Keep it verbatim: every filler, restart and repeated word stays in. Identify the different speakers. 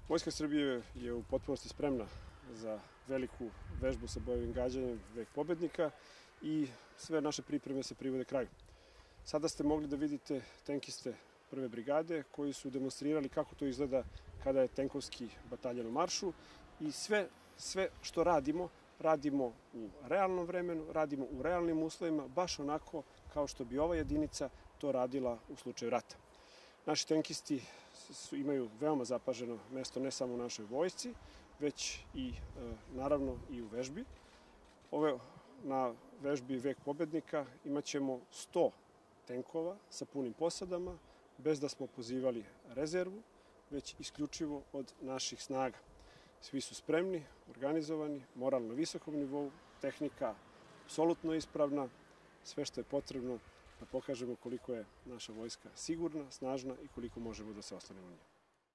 Speaker 1: Vojska Srbije je u potpunosti spremna za veliku vežbu sa bojevim gađanjem Vek pobednika i sve naše pripreme se privode kraju. Sada ste mogli da vidite tenkiste prve brigade koji su demonstrirali kako to izgleda kada je tenkovski bataljon u maršu i sve, sve što radimo, radimo u realnom vremenu, radimo u realnim uslovima, baš onako kao što bi ova jedinica to radila u slučaju rata. Naši tenkisti su, imaju veoma zapaženo mesto ne samo u našoj vojsci, već i e, naravno i u vežbi. Ove, na vežbi Vek pobednika imat ćemo sto tenkova sa punim posadama, bez da smo pozivali rezervu, već isključivo od naših snaga. Svi su spremni, organizovani, moralno na visokom nivou, tehnika apsolutno ispravna, sve što je potrebno da pokažemo koliko je naša vojska sigurna, snažna i koliko možemo da se oslanimo na nju.